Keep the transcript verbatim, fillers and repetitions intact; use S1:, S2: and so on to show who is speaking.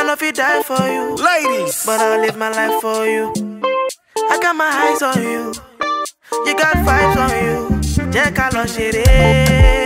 S1: I know if you die for you,
S2: Ladies,
S1: but I'll live my life for you. I got my eyes on you, you got vibes on you. Jẹ́ ká lọ ṣeré.